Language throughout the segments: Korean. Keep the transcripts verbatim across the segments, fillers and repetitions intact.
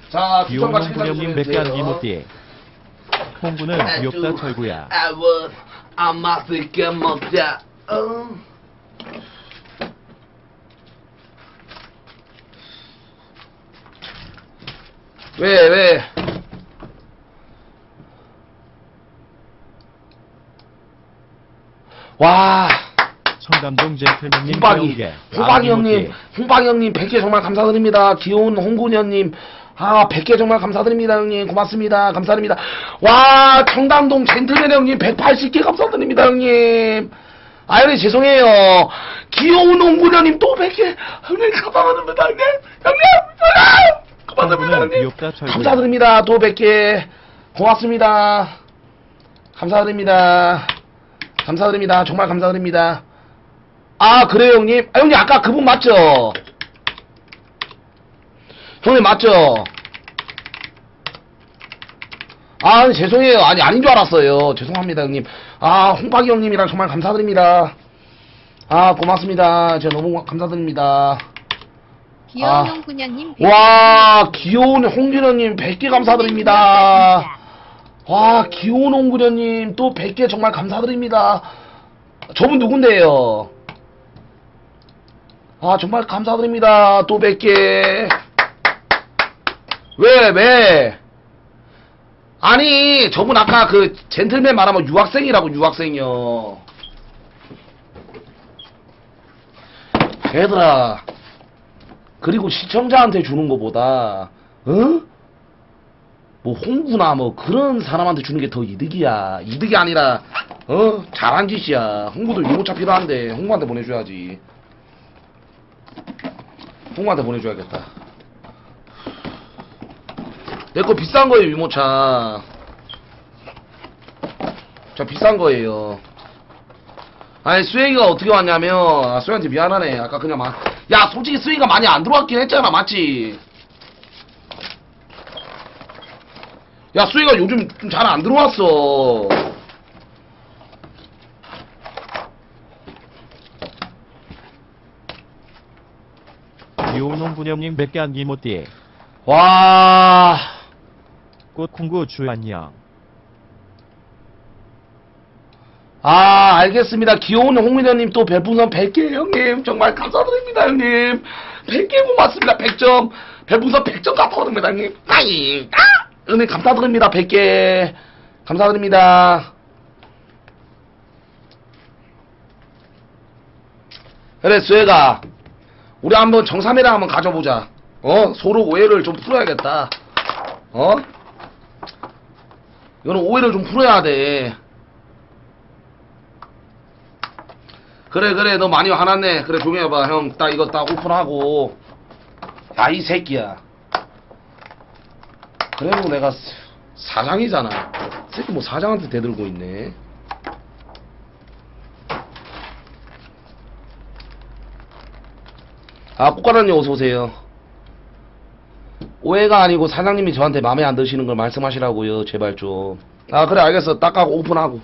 자, 추천과 비오는 구념님 백간기 못띠. 홍구는 귀엽다 철구야. 아워, 아 맛있게 먹자. 어. 왜, 왜? 와. 청담동 젠틀맨님 홍박이, 배우게. 홍박이 아, 형님, 못띠. 홍박이 형님 백 개 정말 감사드립니다. 귀여운 홍군이 형님, 아, 백 개 정말 감사드립니다, 형님. 고맙습니다. 감사드립니다. 와, 청담동 젠틀맨 형님 백팔십 개 감사드립니다, 형님. 아, 형님, 죄송해요. 귀여운 홍군이 형님 또 백 개. 형님, 감사드립니다, 형님. 형님, 형님. 고맙습니다, 홍구는 형님. 귀엽다 철구야. 감사드립니다. 또 백 개. 고맙습니다. 감사드립니다. 감사드립니다. 정말 감사드립니다. 아, 그래요, 형님? 아, 형님, 아까 그분 맞죠? 형님, 맞죠? 아, 죄송해요. 아니, 아닌 줄 알았어요. 죄송합니다, 형님. 아, 홍박이 형님이랑 정말 감사드립니다. 아, 고맙습니다. 제가 너무 감사드립니다. 귀여운 아. 홍군형님 와, 귀여운 홍균현님 백 개 감사드립니다. 와, 귀여운 홍균현님 또 백 개 정말 감사드립니다. 저분 누군데요? 아, 정말 감사드립니다. 또 백 개. 왜, 왜? 아니, 저분 아까 그 젠틀맨 말하면 유학생이라고, 유학생이요. 얘들아. 그리고 시청자한테 주는 거보다, 어? 뭐, 홍구나, 뭐, 그런 사람한테 주는 게 더 이득이야. 이득이 아니라, 어? 잘한 짓이야. 홍구도 유모차 필요한데, 홍구한테 보내줘야지. 홍구한테 보내줘야겠다. 내 거 비싼 거예요, 유모차. 자, 비싼 거예요. 아니, 수행이가 어떻게 왔냐면, 아, 수행한테 미안하네. 아까 그냥 막, 야, 솔직히 수행이가 많이 안 들어왔긴 했잖아, 맞지? 야, 수행이가 요즘 좀 잘 안 들어왔어. 귀여운 홍구념님 백간기 못띠. 와. 꽃콩구 주안녕. 아, 알겠습니다. 귀여운 홍민현님 또 별풍선 백 개 형님 정말 감사드립니다, 형님. 백 개 고맙습니다. 백 점 별풍선 백 점 감사드립니다, 형님. 아이, 아! 형님 감사드립니다. 백 개 감사드립니다. 그래, 수혜가 우리 한번 정삼회랑 한번 가져보자. 어? 서로 오해를 좀 풀어야겠다. 어? 이거는 오해를 좀 풀어야 돼. 그래, 그래, 너 많이 화났네. 그래, 조용히 해봐. 형, 딱 이거 딱 오픈하고. 야, 이 새끼야. 그래도 내가 사장이잖아. 새끼 뭐 사장한테 대들고 있네. 아, 꽃가라님 어서오세요. 오해가 아니고 사장님이 저한테 마음에 안 드시는 걸 말씀하시라고요. 제발 좀. 아, 그래, 알겠어. 딱 하고 오픈하고.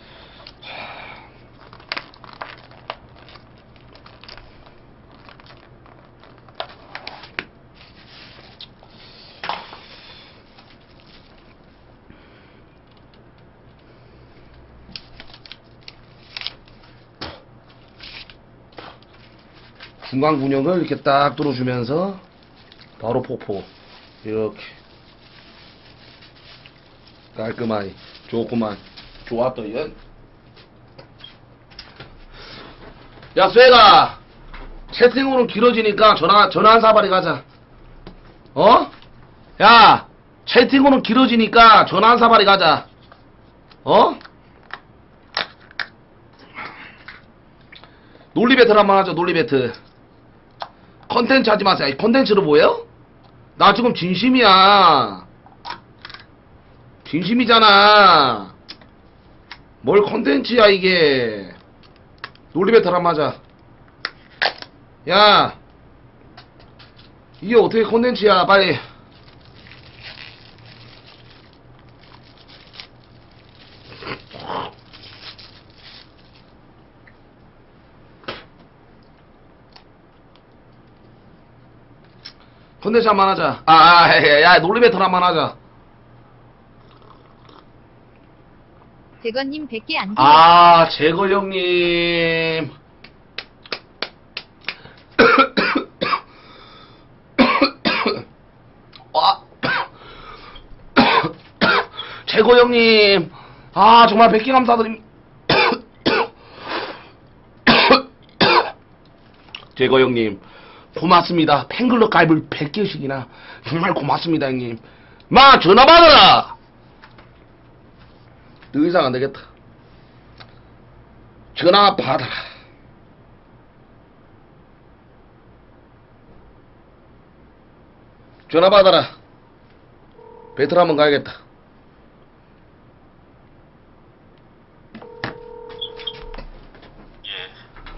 중간 군역을 이렇게 딱 뚫어주면서 바로 포포 이렇게 깔끔하게 좋구만. 좋았다. 이건 야, 쇠가 채팅으로 길어지니까 전화 전화 한 사발이 가자. 어? 야, 채팅으로 길어지니까 전화 한 사발이 가자. 어? 논리 배틀 한번 하자. 논리 배틀. 컨텐츠 하지 마세요. 컨텐츠로 뭐예요? 나 지금 진심이야. 진심이잖아. 뭘 컨텐츠야 이게. 논리 배틀 한번 하자. 야, 이게 어떻게 컨텐츠야. 빨리. 컨텐츠 한번 하자. 아, 아, 야, 야, 논리 배틀 한번 하자. 대건님 백 개 안 아, 재걸 형님. 와. 재걸 형님. 아, 정말 백 개 감사드립니다. 재걸 형님. 고맙습니다. 팬클럽 가입을 백 개씩이나. 정말 고맙습니다, 형님. 마, 전화 받아라! 더 이상 안 되겠다. 전화 받아라. 전화 받아라. 배틀 한번 가야겠다. 예.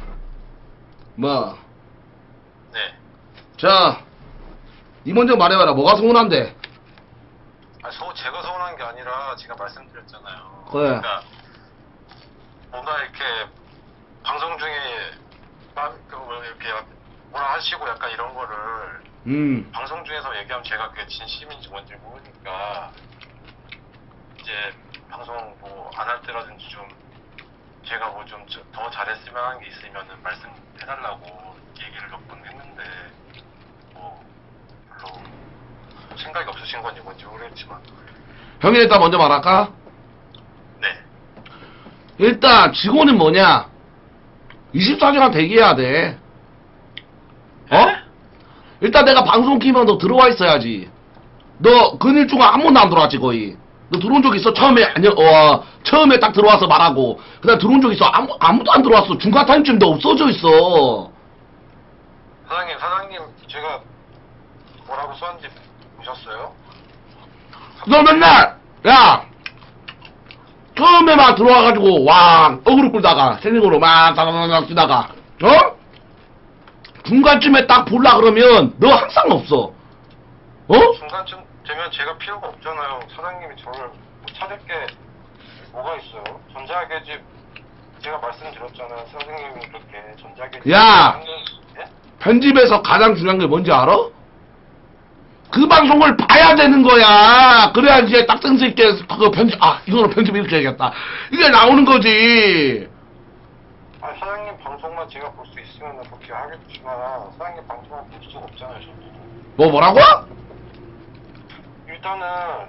뭐? 네. 자, 니 먼저 말해봐라. 뭐가 서운한데? 아, 서, 제가 서운한 게 아니라 제가 말씀드렸잖아요. 그래. 그러니까 뭔가 이렇게 방송 중에 막 그 뭐 이렇게 뭐라 하시고 약간 이런 거를 음. 방송 중에서 얘기하면 제가 그게 진심인지 뭔지 모르니까 이제 방송 뭐 안 할 때라든지 좀 제가 뭐 좀 더 잘했으면 하는 게 있으면은 말씀해달라고 얘기를 몇 번 했는데 뭐 별로 생각이 없으신 건지 뭔지 모르겠지만 형이 일단 먼저 말할까? 네. 일단 직원은 뭐냐? 이십사 시간 대기해야 돼. 어? 일단 내가 방송 키면 너 들어와 있어야지. 너 근일 중간 한 번도 안 들어왔지 거의. 너 들어온 적 있어? 처음에 아니 어 처음에 딱 들어와서 말하고 그다음 들어온 적 있어? 아무 아무도 안 들어왔어. 중간 타임쯤 너 없어져 있어. 사장님, 사장님, 제가 뭐라고 썼는지 보셨어요? 너 맨날 야 처음에만 들어와가지고 와 어그로 끌다가 세닝으로 막 다다다닥 뛰다가 어? 중간쯤에 딱 볼라 그러면 너 항상 없어. 어? 중간쯤 되면 제가 필요가 없잖아요. 사장님이 저를 못 찾을 게 뭐가 있어요? 전자계집 제가 말씀드렸잖아요. 선생님이 그렇게 전자계집 야! 예? 편집에서 가장 중요한 게 뭔지 알아? 그 방송을 봐야 되는 거야. 그래야 이제 딱 센스 있게 그 편집 아 이거는 편집 이렇게 해야겠다. 이게 나오는 거지. 아니, 사장님 방송만 제가 볼 수 있으면 그렇게 하겠지만 사장님 방송을 볼 수가 없잖아요. 저도. 뭐 뭐라고? 일단은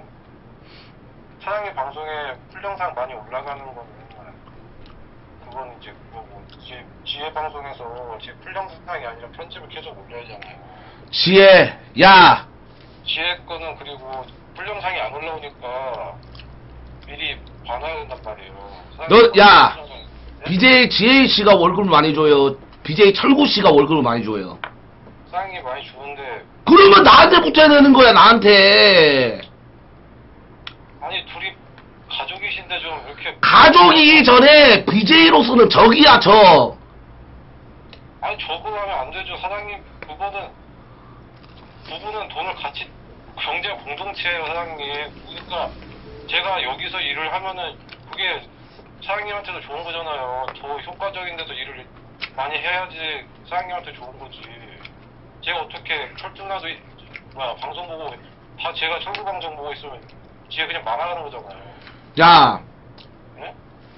사장님 방송에 풀 영상 많이 올라가는 거는 그건 이제 그거고 지, 지혜 방송에서 제 풀 영상이 아니라 편집을 계속 올려야잖아요. 지혜 야 지혜 거는 그리고 풀 영상이 안 올라오니까 미리 봐놔야 된단 말이에요. 너, 야! 네? 비제이 지혜이 씨가 월급을 많이 줘요. 비제이 철구 씨가 월급을 많이 줘요. 사장님 많이 주는데 그러면 나한테 붙여야 되는 거야, 나한테. 아니 둘이 가족이신데 좀 이렇게 가족이기 전에 비제이로서는 적이야, 적. 아니 저거 하면 안 되죠. 사장님 그거는 부부는 돈을 같이 경제 공동체예요, 사장님. 그러니까 제가 여기서 일을 하면은 그게 사장님한테도 좋은 거잖아요. 더 효과적인 데서 일을 많이 해야지 사장님한테 좋은 거지. 제가 어떻게 철쭉나도 이- 뭐야 방송 보고 다 제가 철구 방송 보고 있으면 지가 그냥 말하는 거잖아요. 야, 네?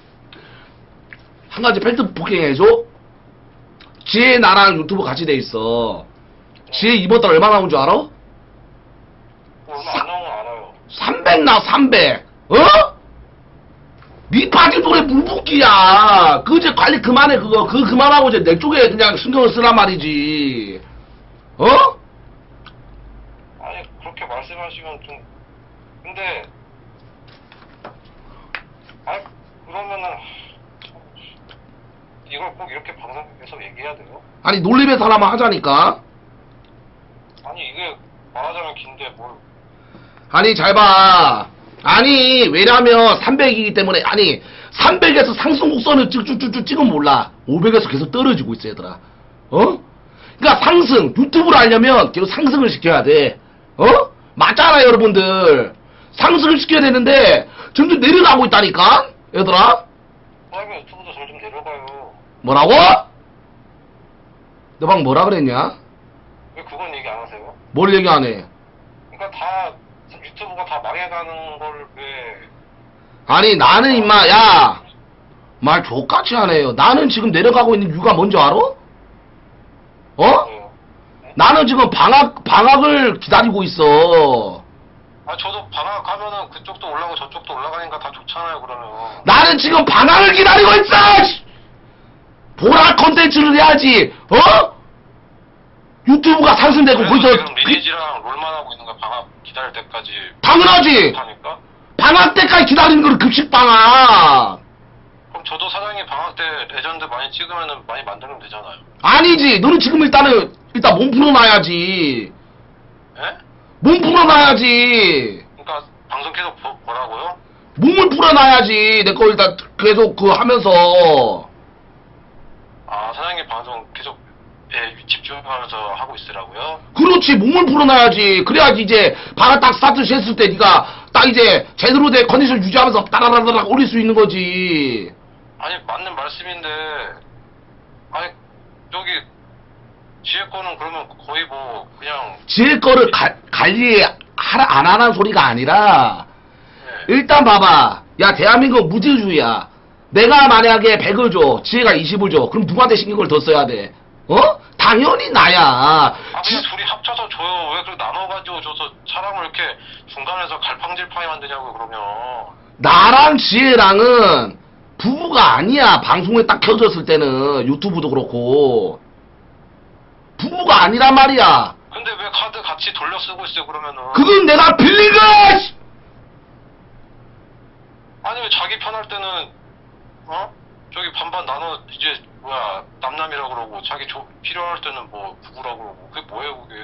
한 가지 팩트 폭행해줘? 지혜 나랑 유튜브 같이 돼 있어. 지혜 이번 달 얼마 나온 줄 알아? 뭐 얼마 안 나오면 알아요. 삼백 나, 삼백. 어? 니 빠진 돈에 물 붓기야. 그 이제 관리 그만해, 그거. 그거 그만하고 이제 내 쪽에 그냥 신경을 쓰란 말이지. 어? 아니 그렇게 말씀하시면 좀 근데 아니 그러면은 참, 이걸 꼭 이렇게 방송에서 얘기해야 돼요? 아니, 논리배 사람만 하자니까. 아니 이게 말하자면 긴데 뭘 아니, 잘 봐. 아니, 왜냐면 삼백이기 때문에, 아니, 삼백에서 상승 곡선을 쭉쭉쭉쭉 찍으면 몰라. 오백에서 계속 떨어지고 있어, 얘들아. 어? 그러니까 상승, 유튜브를 하려면 계속 상승을 시켜야 돼. 어? 맞잖아, 여러분들. 상승을 시켜야 되는데, 점점 내려가고 있다니까? 얘들아? 사장님 유튜브도 점점 내려가요. 뭐라고? 너 방금 뭐라 그랬냐? 왜 그건 얘기 안 하세요? 뭘 얘기 안 해? 그러니까 다 유튜브가 다 망해가는 걸 왜? 아니 나는 임마 야 말 족같이 하네요. 나는 지금 내려가고 있는 이유가 뭔지 알아? 어? 어. 나는 지금 방학 방학을 기다리고 있어. 아 저도 방학하면은 그쪽도 올라가고 저쪽도 올라가니까 다 좋잖아요 그러면. 나는 지금 방학을 기다리고 있어. 씨! 보라 컨텐츠를 해야지. 어? 유튜브가 상승되고 그래서 거기서 지금 리니지랑 롤만 하고 있는 거야 방학 기다릴 때까지. 당연하지. 하니까. 방학 때까지 기다리는 거를 급식 방학. 그럼 저도 사장님 방학 때 레전드 많이 찍으면은 많이 만들면 되잖아요. 아니지. 너는 지금 일단은 일단 몸 풀어놔야지. 예? 몸 풀어놔야지. 그러니까 방송 계속 보, 뭐라고요? 몸을 풀어놔야지. 내 거 일단 계속 그 하면서. 아 사장님 방송 계속 예, 집중하면서 하고 있으라고요? 그렇지. 몸을 풀어놔야지. 그래야지 이제 방학 딱 스타트 했을 때 네가 딱 이제 제대로 된 컨디션 유지하면서 따라라라락 올릴 수 있는 거지. 아니 맞는 말씀인데 아니 저기 지혜 거는 그러면 거의 뭐 그냥 지을 거를 가, 관리 하라 안 하는 소리가 아니라 예. 일단 봐봐. 야 대한민국 무질주의야. 내가 만약에 백을 줘. 지혜가 이십을 줘. 그럼 누구한테 신경 을 더 써야 돼? 어? 당연히 나야. 아 그냥 둘이 합쳐서 줘요. 왜 그렇게 나눠가지고 줘서 사람을 이렇게 중간에서 갈팡질팡이 만드냐고 그러면. 나랑 지혜랑은 부부가 아니야. 방송에 딱 켜졌을 때는 유튜브도 그렇고 부부가 아니란 말이야. 근데 왜 카드 같이 돌려 쓰고 있어요 그러면은. 그건 내가 빌린 거야. 씨! 아니 왜 자기 편할 때는 어? 저기 반반 나눠 이제 뭐야 남남이라 그러고 자기 조, 필요할 때는 뭐 부부라 그러고 그게 뭐예요 그게.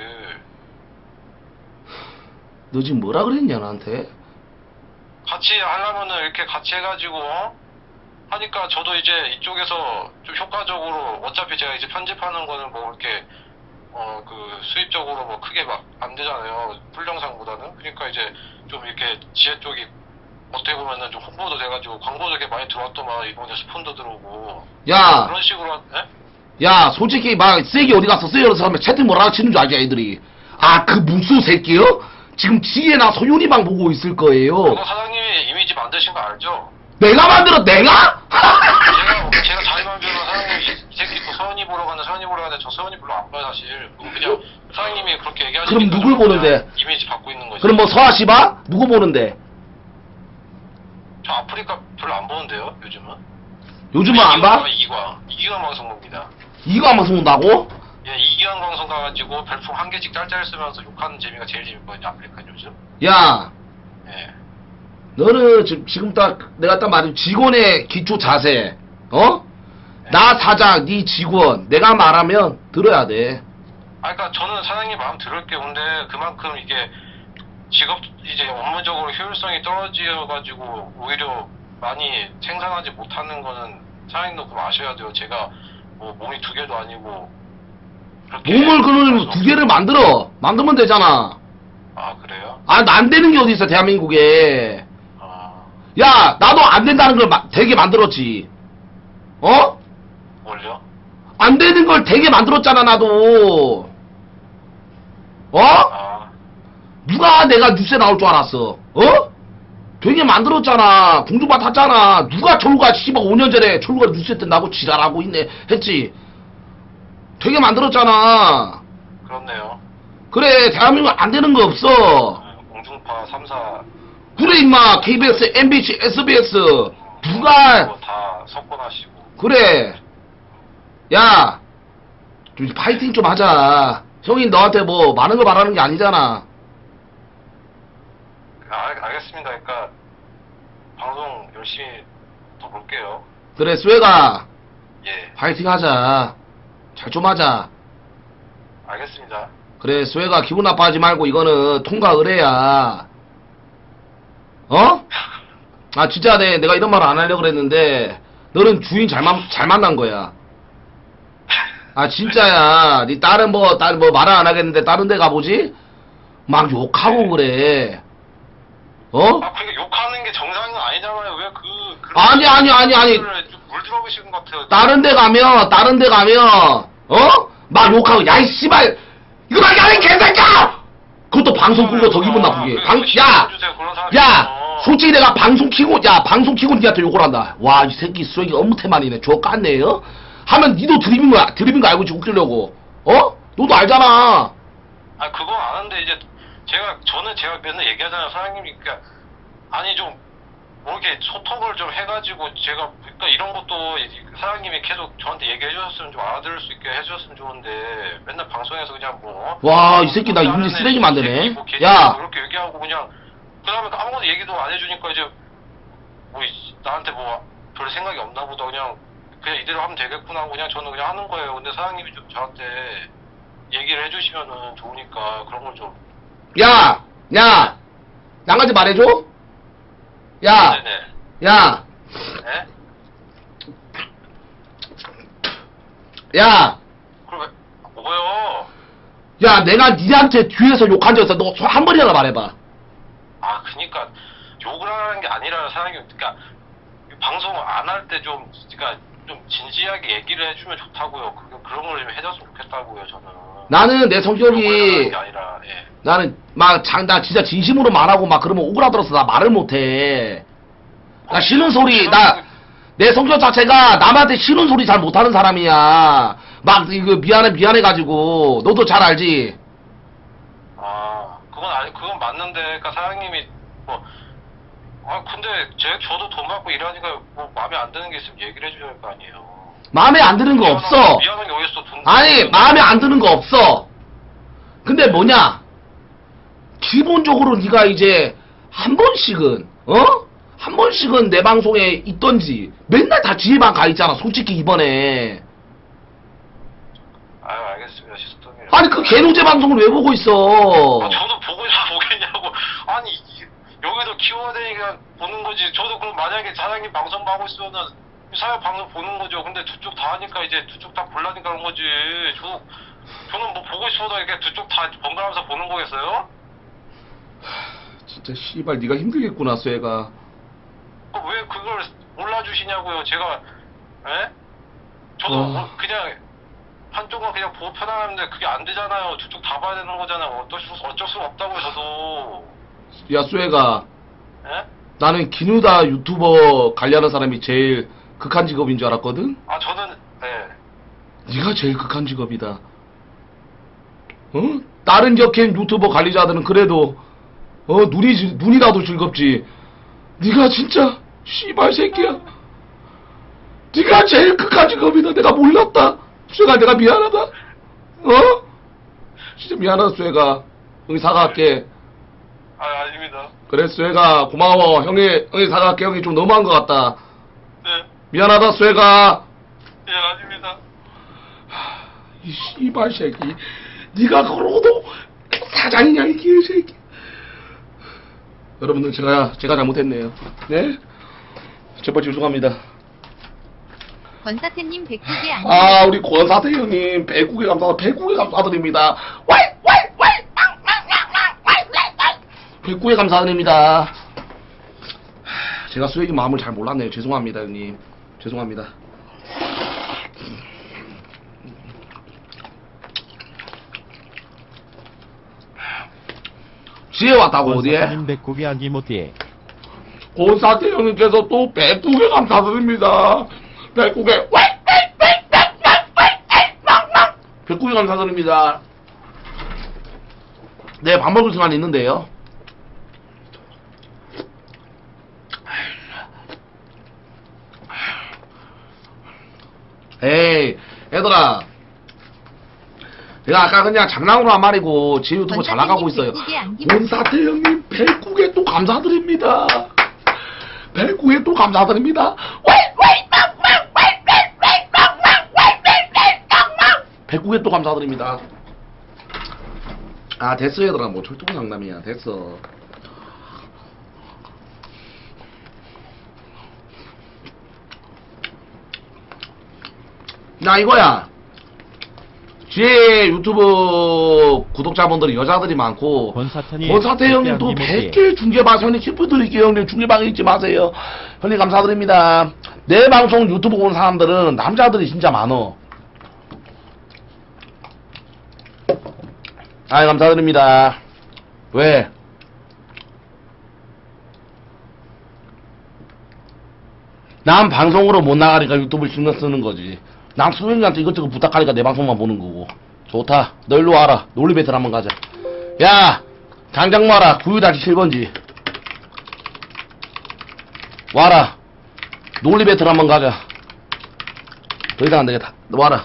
너 지금 뭐라 그랬냐 나한테? 같이 하려면은 이렇게 같이 해가지고 어? 하니까 저도 이제 이쪽에서 좀 효과적으로 어차피 제가 이제 편집하는 거는 뭐 이렇게 어 그 수입적으로 뭐 크게 막 안 되잖아요 풀영상보다는. 그러니까 이제 좀 이렇게 지혜 쪽이 어떻게 보면은 좀 홍보도 돼가지고 광고도 되게 많이 들어왔더만 이번에 스폰도 들어오고 야, 그런 식으로. 예? 야, 솔직히 막 세기 어디 갔어? 세기로서 하면 채팅 뭐라고 치는 줄 알지 애들이? 아, 그 문수 새끼요? 지금 지혜나 소윤이방 보고 있을 거예요. 그거 사장님이 이미지 만드신 거 알죠? 내가 만들어, 내가? 제가 제가 자리만 비우면 사장님 이, 이 새끼 또 서은이 보러 가는데 서은이 보러 가는데 저 서은이 별로 안 봐요 사실. 그거 그냥 사장님이 그렇게 얘기하시니까 그럼 누굴 보는데? 이미지 받고 있는 거지. 그럼 뭐 서아 씨 봐? 누구 보는데? 저 아프리카 별로 안 보는데요 요즘은. 요즘은 안 봐? 이기광 이기광 방송 봅니다. 이거 한번 쏜다고? 예 이기광 방송 가가지고 별풍 한 개씩 짤짤 쓰면서 욕하는 재미가 제일 재밌거든요 아프리카 요즘. 야, 예. 너는 지금, 지금 딱 내가 딱 말한 직원의 기초 자세, 어? 나 사장, 네 직원, 내가 말하면 들어야 돼. 아 그러니까 저는 사장님 마음 들을게요. 근데 그만큼 이게 직업 이제 업무적으로 효율성이 떨어져 가지고 오히려 많이 생산하지 못하는 거는 사장님도 그럼 아셔야 돼요. 제가 뭐 몸이 두 개도 아니고 그렇게 몸을 그러면 할수 두 개를 만들어. 만들면 되잖아. 아 그래요? 아, 안 되는 게 어디 있어, 대한민국에. 아 야, 나도 안 된다는 걸 마- 되게 만들었지. 어? 뭘요? 안 되는 걸 되게 만들었잖아, 나도. 어? 아 누가 내가 뉴스에 나올 줄 알았어? 어? 되게 만들었잖아. 공중파 탔잖아. 누가 철구가 씨발 오 년 전에 철구가 뉴스에 뜬다고 지랄하고 있네 했지. 되게 만들었잖아. 그렇네요. 그래, 대한민국 안 되는 거 없어. 공중파 삼 사 그래, 임마. 케이비에스, 엠비씨, 에스비에스. 누가, 다 석권하시고. 그래. 야, 좀 파이팅 좀 하자. 형이 너한테 뭐 많은 거 말하는 게 아니잖아. 알, 알겠습니다. 그러니까 방송 열심히 더 볼게요. 그래, 스웨가 예 파이팅 하자. 잘 좀 하자. 알겠습니다. 그래, 스웨가 기분 나빠하지 말고 이거는 통과 의뢰야. 어? 아, 진짜 내, 내가 이런 말 안 하려고 그랬는데 너는 주인 잘, 만, 잘 만난 거야. 아, 진짜야. 니 다른 뭐, 다른 뭐 말은 안 하겠는데 다른 데 가보지? 막 욕하고 그래. 어? 아 그러니까 욕하는 게 정상은 아니잖아요. 왜 그 그 아니, 아니, 아니, 아니. 물 들어보시는 것 같아요. 다른 데 가면, 다른 데 가면, 어? 막 욕하고, 야, 이 씨발! 이거 막, 야, 이 개새끼야! 방송 끄고 더 기분 나쁘게. 그, 방, 그 야! 시켜주세요, 그런 사람이 야! 있어. 솔직히 내가 방송 키고, 야, 방송 키고 니한테 욕을 한다. 와, 이 새끼 쓰레기 업무태만이네. 저 깠네, 어? 하면 니도 드립인 거야. 드립인 거 알고 지금 웃기려고. 어? 너도 알잖아. 아 그건 아는데 이제 제가 저는 제가 맨날 얘기하잖아요 사장님이. 그러니까 아니 좀 뭐 이렇게 소통을 좀 해가지고 제가 그러니까 이런 것도 사장님이 계속 저한테 얘기해 주셨으면 좀 알아들을 수 있게 해주셨으면 좋은데 맨날 방송에서 그냥 뭐 와, 이 새끼 나 이미지 쓰레기 만드네. 뭐 야. 그렇게 얘기하고 그냥 그 다음에 아무것도 얘기도 안 해주니까 이제 뭐 이- 나한테 뭐 별 생각이 없나 보다 그냥 그냥 이대로 하면 되겠구나 하고 그냥 저는 그냥 하는 거예요. 근데 사장님이 좀 저한테 얘기를 해주시면은 좋으니까 그런 걸 좀. 야! 야! 양아지 말해줘? 야! 네네. 야! 네? 야! 그럼 왜, 뭐요? 야, 내가 니한테 뒤에서 욕한 적 있어. 너 한 번이라도 말해봐. 아, 그니까, 욕을 하는 게 아니라, 사장님, 그니까, 방송 안 할 때 좀, 그니까, 좀 진지하게 얘기를 해주면 좋다고요. 그, 그런 걸 좀 해줬으면 좋겠다고요, 저는. 나는 내 욕을 하는 성격이, 게 아니라, 예. 나는 막, 장, 나 진짜 진심으로 말하고 막 그러면 오그라들어서 나 말을 못해. 나 싫은 소리, 나, 내 성격 자체가 남한테 싫은 소리 잘 못하는 사람이야. 막, 이거 미안해, 미안해가지고. 너도 잘 알지? 아, 그건 아니, 그건 맞는데, 그니까 사장님이, 뭐, 아, 근데, 제, 저도 돈 받고 일하니까, 뭐, 마음에 안 드는 게 있으면 얘기를 해줘야 할 거 아니에요. 마음에 안 드는 거 미안한- 없어. 미안한 게 어딨어, 돈. 아니, 마음에 안 드는 거 없어. 근데 뭐냐? 기본적으로 네가 이제 한 번씩은 어? 한 번씩은 내 방송에 있던지 맨날 다 지혜방 가 있잖아. 솔직히 이번에. 아유, 알겠습니다, 시스템이. 아니 그 개노제 방송을 왜 보고 있어? 아, 저도 보고 있어 보겠냐고. 아니 이- 여기서 키워드니까 보는 거지. 저도 그럼 만약에 사장님 방송 하고 있으면은 사회 방송 보는 거죠. 근데 두 쪽 다 하니까 이제 두 쪽 다 볼라니까 그런 거지. 저 저는 뭐 보고 싶어도 이렇게 두 쪽 다 번갈아가면서 보는 거겠어요? 진짜 씨발 네가 힘들겠구나 쇠가. 그 왜 그걸 몰라주시냐고요. 제가 에? 저도 어. 뭐 그냥 한쪽은 그냥 보고 편안한데 그게 안 되잖아요. 두 쪽 다 봐야 되는 거잖아요. 어쩔 수 어쩔 수 없다고요. 저도. 야 쇠가 에? 나는 기누다 유튜버 관리하는 사람이 제일 극한 직업인 줄 알았거든? 아 저는 네. 네가 제일 극한 직업이다. 어? 다른 격행 유튜버 관리자들은 그래도 어 눈이 지- 눈이 나도 즐겁지. 네가 진짜 씨발 새끼야. 네가 제일 극한 직업이다. 내가 몰랐다. 쇠가 내가 미안하다. 어? 진짜 미안하다 쇠가. 형이 사과할게. 아 아닙니다. 그래 쇠가 고마워. 형이 형이 사과할게. 형이 좀 너무한 것 같다. 네. 미안하다 쇠가. 예 아닙니다. 이 씨발 새끼. 네가 그러고도 사장이냐 이 개새끼. 여러분들 제가 제가 잘못했네요. 네? 제발 죄송합니다. 권사태님 백국이 아니 아 우리 권사태 형님 백국에 감사 백국에 감사드립니다. 와이 와이 와이 백국에 감사드립니다. 하, 제가 수액이 마음을 잘 몰랐네요. 죄송합니다 형님. 죄송합니다. 지혜 왔다고 어디에? 권사님 백국이 아기 못디에 권사태 형님께서 또 백국에 감사드립니다. 백국에 백국에 감사드립니다. 네, 밥 먹을 시간 있는데요. 에이, 얘들아. 내가 아까 그냥 장난으로 한 말이고 제 유튜브 잘 나가고 있어요. 권사태 형님 백국에 또 감사드립니다. 백국에 또 감사드립니다. 백국에 또 감사드립니다. 아 됐어 얘들아 뭐 철도부 상담이야 됐어. 나 이거야. 제 유튜브 구독자분들이 여자들이 많고 권사태님 권사태 형님 또 백 개 중계방 형님 기프 드릴게요. 형님 중계방 잊지 마세요. 형님 감사드립니다. 내 방송 유튜브 본 사람들은 남자들이 진짜 많어. 아이 감사드립니다. 왜? 난 방송으로 못 나가니까 유튜브 신경 쓰는 거지. 난 수영이한테 이것저것 부탁하니까 내 방송만 보는 거고. 좋다. 너 일로 와라. 논리 배틀 한번 가자. 야! 장장 마라. 구유 칠 번지. 와라. 논리 배틀 한번 가자. 더 이상 안 되겠다. 너 와라.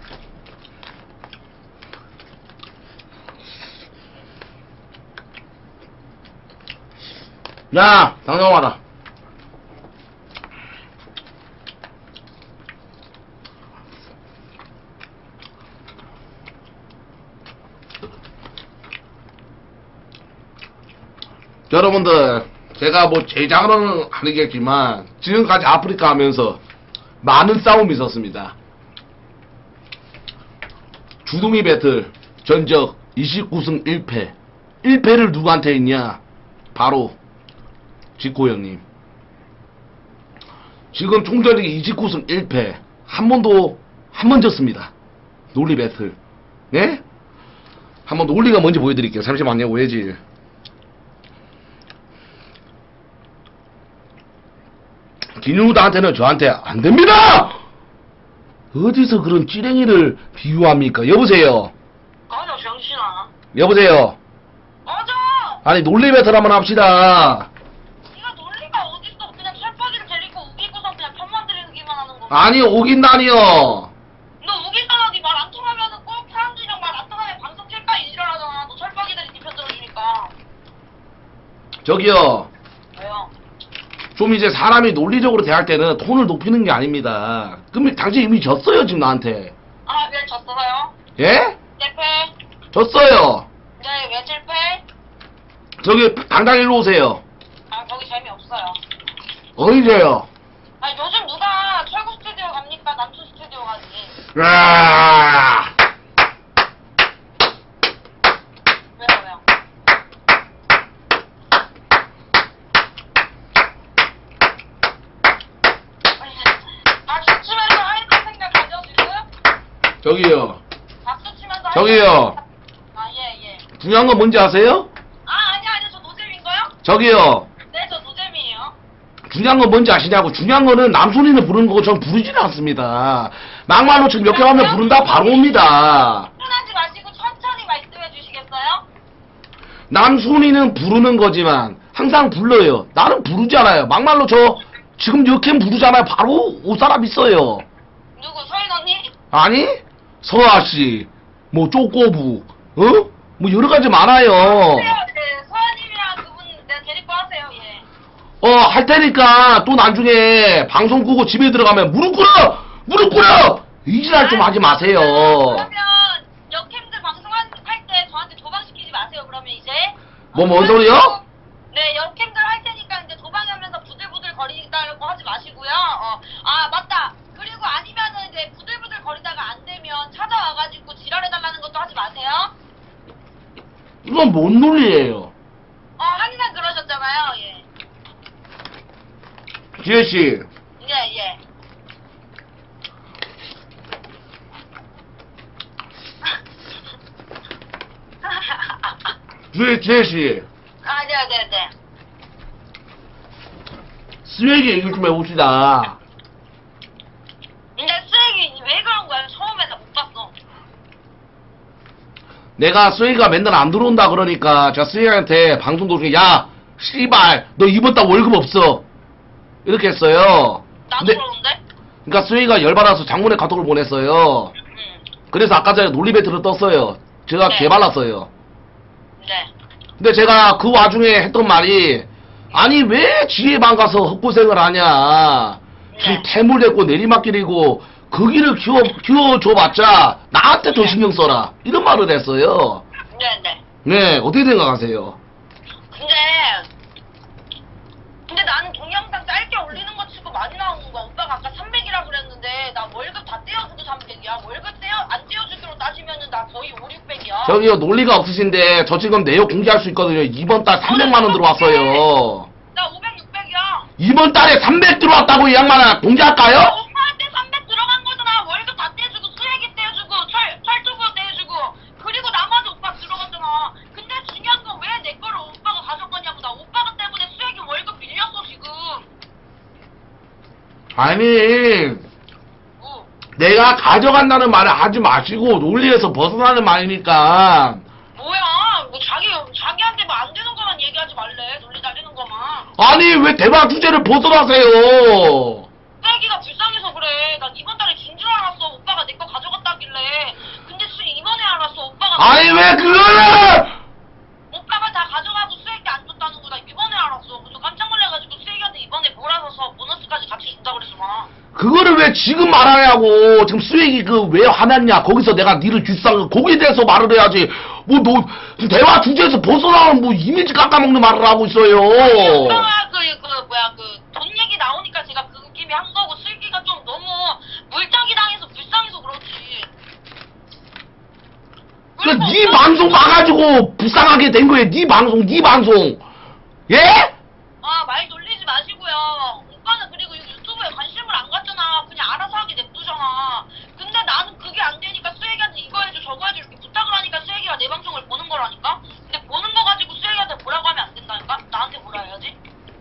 야! 장장 와라. 여러분들, 제가 뭐 제작은 아니겠지만 지금까지 아프리카 하면서 많은 싸움이 있었습니다. 주둥이 배틀 전적 이십구 승 일 패. 일 패를 누구한테 했냐? 바로 지코 형님. 지금 총전력이 이십구 승 일 패. 한 번도 한 번 졌습니다. 논리 배틀. 네? 한번 논리가 뭔지 보여드릴게요. 잠시만요. 왜지? 김윤우한테는 저한테 안됩니다! 어디서 그런 찌랭이를 비유합니까? 여보세요? 꺼져 병신아. 여보세요? 꺼져! 아니 논리 배틀 한번 합시다. 네가 논리가 어딨어. 그냥 철파기를 데리고 우기고서 그냥 편만 들이기만 하는 거. 아니 오긴다니요. 너 우기다가 네 말 안 통하면은 꼭 사람들이랑 말 안 통하면 방송 킬까 이지랄하잖아. 너 철파기들이 네 편 들어주니까. 저기요. 왜요? 좀 이제 사람이 논리적으로 대할 때는 톤을 높이는 게 아닙니다. 그럼 당신 이미 졌어요 지금 나한테. 아, 왜 졌어요? 예? 실패? 졌어요. 네, 왜 실패? 저기 당장 일로 오세요. 아, 거기 재미없어요. 어디세요? 아, 요즘 누가 철구 스튜디오 갑니까? 남춘 스튜디오 가지. 아! 왜요, 왜요? 박수 치면서 하이트 생각 가져, 지금? 저기요. 박수 치면서 저기요. 하이트 아, 예, 예. 중요한 건 뭔지 아세요? 아, 아니야, 아니야. 저 노잼인가요? 저기요. 네, 저 노잼이에요. 중요한 건 뭔지 아시냐고. 중요한 거는 남순이는 부르는 거고 전 부르지는 않습니다. 막말로 지금 몇 개 하면 부른다 바로 옵니다. 흥분하지 마시고 천천히 말씀해 주시겠어요? 남순이는 부르는 거지만 항상 불러요. 나는 부르지 않아요. 막말로 저 지금 여캠 부르잖아요. 바로 올 사람 있어요. 누구, 서인 언니? 아니? 서아씨, 뭐 쪼꼬부, 어? 뭐 여러 가지 많아요. 하세요. 네, 서현님이랑 그분 내가 데리고 하세요, 예. 어, 할 테니까 또 나중에 방송 끄고 집에 들어가면 무릎 꿇어! 무릎 꿇어! 이지랄 좀 하지 마세요. 그러면 역캠들 방송할 때 저한테 도망시키지 마세요, 그러면 이제. 뭐, 뭔 소리요? 네, 역캠들 할 테니까 이제 도망하면서 부들부들 거리다고 하지 마시고요. 어, 아, 맞다. 그리고 아니면은 이제 부들부들 거리다가 안 되면 찾아와가지고 지랄해달라는 것도 하지 마세요. 이건 뭔 논리예요? 어, 항상 그러셨잖아요, 예. 지혜씨, 예, 예. 지혜, 지혜씨, 아, 네, 네, 네. 스웨기 얘기 좀 해봅시다. 근데 쓰레기 왜 그런 거야? 처음에 나 못 봤어. 내가 스웨기가 맨날 안 들어온다 그러니까 제가 스웨기한테 방송 도중에 야, 씨발, 너 이번 달 월급 없어. 이렇게 했어요. 나도 근데- 그러는데? 그러니까 스웨이가 열받아서 장문에 카톡을 보냈어요. 응. 그래서 아까 전에 논리 배틀을 떴어요. 제가 네. 개발랐어요. 네. 근데 제가 그 와중에 했던 말이 아니 왜 지혜 방 가서 헛고생을 하냐. 지금 네. 태물대고 내리막길이고 거기를 키워, 키워줘봤자 나한테 더 신경 써라. 이런 말을 했어요. 네, 네. 네, 어떻게 생각하세요? 근데 근데 나는 동영상 짧게 올리는 거 치고 많이 나오는 거야. 오빠가 아까 삼백이라 그랬는데 나 월급 다 떼어주고 삼백이야. 월급 떼어 안 떼어주기로 따지면은 나 거의 오, 육백이야. 저기요 논리가 없으신데 저 지금 내역 공개할 수 있거든요. 이번 달 삼백만 원 들어왔어요. 나 오백, 육백이야. 이번 달에 삼백 들어왔다고 이 양반아 공개할까요? 오빠한테 삼백 들어간 거잖아. 월급 다 떼주고 수액이 떼주고 철 철도구 떼주고 그리고 나머지 오빠 들어갔잖아. 근데 중요한 건 왜 내 아니, 어. 내가 가져간다는 말을 하지 마시고 논리에서 벗어나는 말이니까. 뭐야? 뭐 자기 자기한테 뭐 안 되는 거만 얘기하지 말래. 논리 달리는 거만. 아니, 왜 대화 주제를 벗어나세요? 쓰레기가 불쌍해서 그래. 난 이번 달에 준 줄 알았어. 오빠가 내 거 가져갔다길래. 근데 수 이번에 알았어. 오빠가. 아니, 왜 그거를! 오빠가 다 가져가고 쓰레기 안 줬다는 거 나 이번에 알았어. 그래서 깜짝 놀라가지고 쓰레기한테 이번에 몰아서서 보너스까지 같이 준다 그랬어 막. 그거를 왜 지금 말하냐고. 지금 쓰레기 그 왜 화났냐. 거기서 내가 니를 뒷상 거기에 대해서 말을 해야지. 뭐 너 대화 주제에서 벗어나면 뭐 이미지 깎아먹는 말을 하고 있어요. 오빠가 그, 그 뭐야 그 돈 얘기 나오니까 제가 그 느낌이 한 거고 쓰레기가 좀 너무 물타기 당해서 불쌍해서 그렇지. 그 네 방송 봐가지고 불쌍하게 된 거예요. 네 방송, 네 방송. 예? 아, 말 돌리지 마시고요. 오빠는 그리고 유튜브에 관심을 안 갖잖아. 그냥 알아서 하게 냅두잖아. 근데 나는 그게 안 되니까 쓰레기한테 이거 해줘 저거 해줘 이렇게 부탁을 하니까 쓰레기가 내 방송을 보는 거라니까? 근데 보는 거 가지고 쓰레기한테 뭐라고 하면 안 된다니까? 나한테 뭐라 해야지?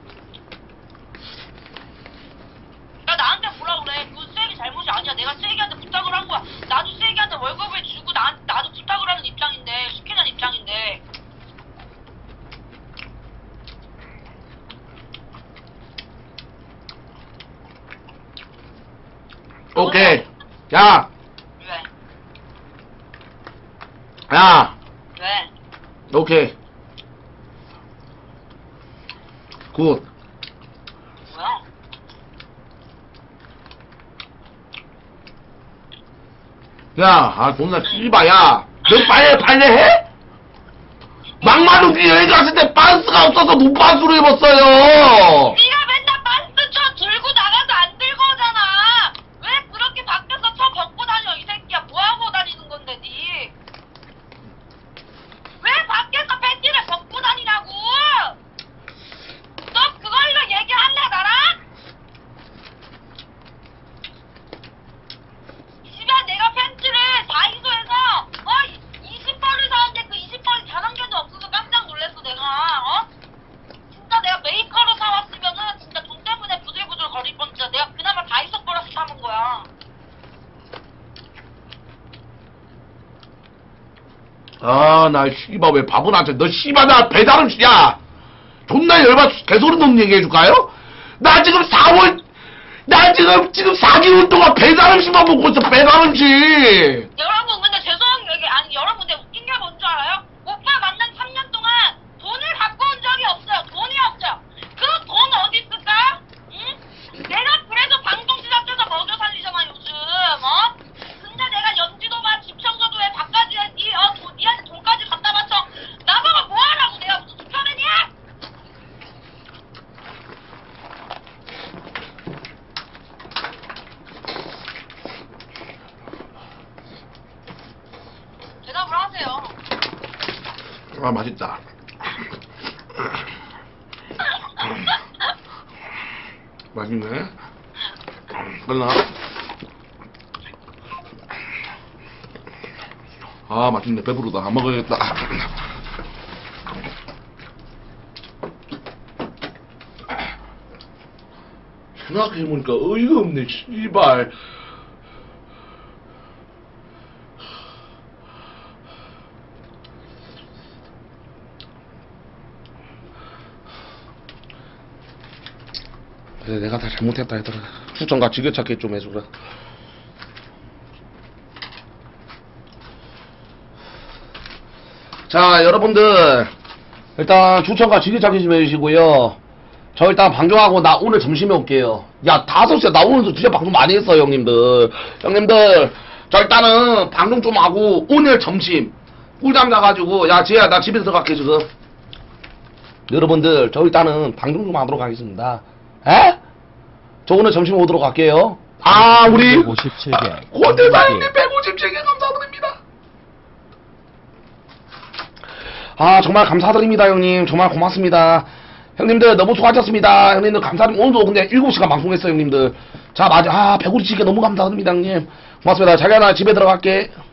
야, 나한테 뭐라 그래. 그 쓰레기 잘못이 아니야. 내가 쓰레기한테 부탁을 한 거야. 나도 쓰레기한테 월급을 주고 나, 나도 부탁을 하는 입장인데, 시키는 입장인데. 오케이. 야, 왜? 야, 왜? 오케이. 굿. 뭐야? 야, 아, 존나 씨발, 야. 너 빨래, 빨래 해? 막말로 네 여행 갔을 때 반스가 없어서 눈반스로 입었어요. 네가 맨날 반스 쳐 들고 나가서 안 들고 오잖아. 왜 그렇게 밖에서 쳐 벗고 다녀 이 새끼야. 뭐하고 다니는 건데 니. 왜 밖에서 팬티를 벗고 다니냐고. 너 그걸로 얘기할래 나랑? 집에 내가 팬티를 다이소에서 어 이십 벌을 사는데 그 이십 벌이 단 한 개도 없어서 깜짝 놀랐어 내가. 어? 진짜 내가 메이커로 사왔으면은 진짜 돈 때문에 부들부들 거릴 뻔. 진짜 내가 그나마 다이소 거라서 사는 거야. 아, 나 씨발 왜 바보한테 너 씨발 나 배달음 씨, 야 존나 열받 개소리 놈 얘기해줄까요? 나 지금 사월 나 지금 지금 사 개월 동안 배달음식만 먹고 있어. 배달음식. 여러분 근데 죄송한 게 이게 아니 여러분 근데 웃긴 게 뭔 줄 알아요? 오빠 만난 삼 년 동안 돈을 갖고 온 적이 없어요. 돈이 없어요. 그 돈 어디 있을까? 응? 내가 그래도 방송 시작해서 먹여 살리잖아 요즘. 어? 근데 내가 연지도만 집청소도에 바까지에 니, 어, 돈, 니한테 돈까지 갖다 바쳐. 나보고 뭐 하라고. 내가 무슨 수표맨이야? 대답을 하세요. 아, 맛있다. 맛있네. 끝나? 아, 맛있네. 배부르다. 안 먹어야겠다. 생각해보니까 어이가 없네. 씨발. 그래, 내가 다 잘못했다 얘들아. 추천과 지게찾기 좀 해주라. 자, 여러분들 일단 추천과 지게찾기 좀 해주시고요. 저 일단 방송하고 나 오늘 점심에 올게요. 야, 다섯 시에 나 오늘도 진짜 방송 많이 했어요 형님들. 형님들 저 일단은 방송 좀 하고 오늘 점심 꿀잠 자가지고, 야 지혜야 나 집에 들어갈게 지금. 여러분들 저 일단은 방송 좀 하도록 하겠습니다. 에? 저 오늘 점심 오도록 할게요. 아, 우리 오십칠 개. 고대사님님 백오십칠 개 감사드립니다. 아, 정말 감사드립니다 형님. 정말 고맙습니다. 형님들 너무 수고하셨습니다. 형님들 감사드립니다. 오늘도 근데 일곱 시간 방송했어요 형님들. 자, 맞아. 아, 백오십칠 개 너무 감사드립니다 형님. 고맙습니다. 자기야 나 집에 들어갈게.